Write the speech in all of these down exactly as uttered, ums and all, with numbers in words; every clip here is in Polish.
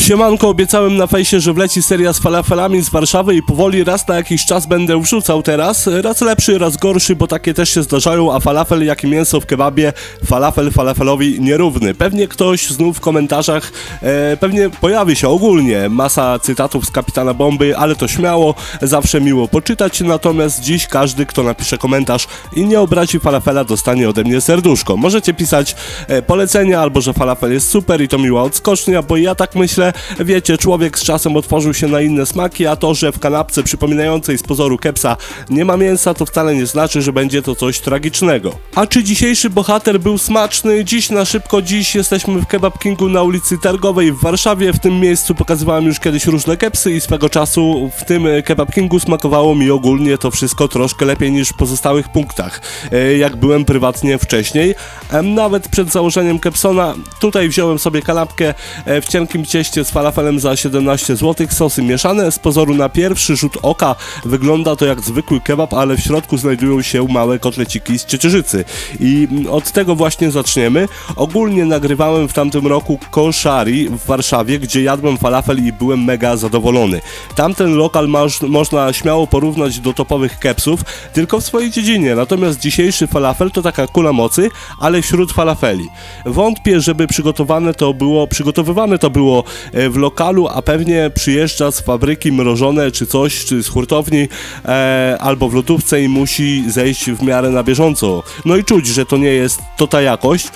Siemanko, obiecałem na fejsie, że wleci seria z falafelami z Warszawy i powoli raz na jakiś czas będę wrzucał teraz. Raz lepszy, raz gorszy, bo takie też się zdarzają, a falafel jak i mięso w kebabie, falafel falafelowi nierówny. Pewnie ktoś znów w komentarzach, e, pewnie pojawi się ogólnie masa cytatów z Kapitana Bomby, ale to śmiało, zawsze miło poczytać, natomiast dziś każdy, kto napisze komentarz i nie obrazi falafela, dostanie ode mnie serduszko. Możecie pisać e, polecenia, albo że falafel jest super i to miła odskocznia, bo ja tak myślę. Wiecie, człowiek z czasem otworzył się na inne smaki, a to, że w kanapce przypominającej z pozoru kepsa nie ma mięsa, to wcale nie znaczy, że będzie to coś tragicznego. A czy dzisiejszy bohater był smaczny? Dziś na szybko, dziś jesteśmy w Kebab Kingu na ulicy Targowej w Warszawie. W tym miejscu pokazywałem już kiedyś różne kepsy i swego czasu w tym Kebab Kingu smakowało mi ogólnie to wszystko troszkę lepiej niż w pozostałych punktach, jak byłem prywatnie wcześniej. Nawet przed założeniem Kepsona tutaj wziąłem sobie kanapkę w cienkim cieście z falafelem za siedemnaście złotych, sosy mieszane. Z pozoru na pierwszy rzut oka wygląda to jak zwykły kebab, ale w środku znajdują się małe kotleciki z ciecierzycy. I od tego właśnie zaczniemy. Ogólnie nagrywałem w tamtym roku Koszari w Warszawie, gdzie jadłem falafel i byłem mega zadowolony. Tamten lokal masz, można śmiało porównać do topowych kepsów, tylko w swojej dziedzinie. Natomiast dzisiejszy falafel to taka kula mocy, ale wśród falafeli. Wątpię, żeby przygotowane to było, przygotowywane to było w lokalu, a pewnie przyjeżdża z fabryki mrożone czy coś, czy z hurtowni, e, albo w lodówce i musi zejść w miarę na bieżąco. No i czuć, że to nie jest to ta jakość,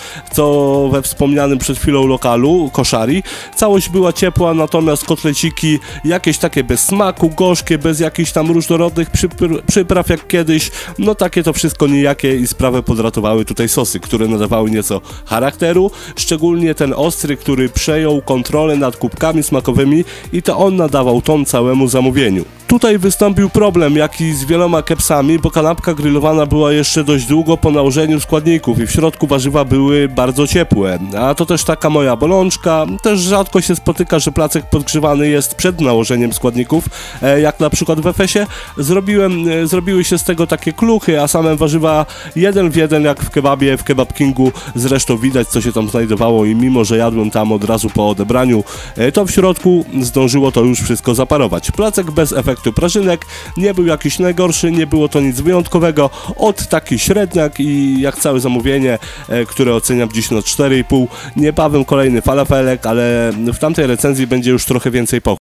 co we wspomnianym przed chwilą lokalu, Koszari. Całość była ciepła, natomiast kotleciki jakieś takie bez smaku, gorzkie, bez jakichś tam różnorodnych przypr przypraw jak kiedyś. No takie to wszystko nijakie i sprawę podratowały tutaj sosy, które nadawały nieco charakteru, szczególnie ten ostry, który przejął kontrolę nad kubkami smakowymi i to on nadawał ton całemu zamówieniu. Tutaj wystąpił problem, jak i z wieloma kepsami, bo kanapka grillowana była jeszcze dość długo po nałożeniu składników i w środku warzywa były bardzo ciepłe. A to też taka moja bolączka, też rzadko się spotyka, że placek podgrzewany jest przed nałożeniem składników, jak na przykład w Efesie. Zrobiłem, zrobiły się z tego takie kluchy, a same warzywa jeden w jeden jak w kebabie, w Kebab Kingu. Zresztą widać, co się tam znajdowało i mimo, że jadłem tam od razu po odebraniu, to w środku zdążyło to już wszystko zaparować. Placek bez efektu prażynek, nie był jakiś najgorszy, nie było to nic wyjątkowego, od taki średniak i jak całe zamówienie, e, które oceniam dziś na cztery i pół. Niebawem kolejny falafelek, ale w tamtej recenzji będzie już trochę więcej pochwał.